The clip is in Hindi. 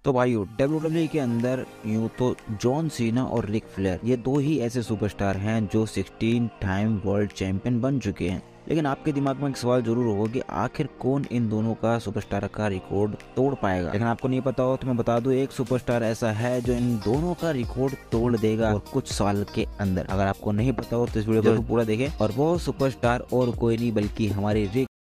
तो भाइयों WWE के अंदर यूं तो जॉन सीना और रिक फ्लेयर ये दो ही ऐसे सुपरस्टार हैं जो 16 टाइम वर्ल्ड चैंपियन बन चुके हैं। लेकिन आपके दिमाग में एक सवाल जरूर होगा कि आखिर कौन इन दोनों का सुपरस्टार का रिकॉर्ड तोड़ पाएगा। लेकिन आपको नहीं पता हो तो मैं बता दूं, एक सुपरस्टार ऐसा है जो इन दोनों का रिकॉर्ड तोड़ देगा और कुछ साल के अंदर। अगर आपको नहीं पता हो तो इस वीडियो को पूरा देखें। और वो सुपरस्टार और कोई नहीं बल्कि हमारे रिक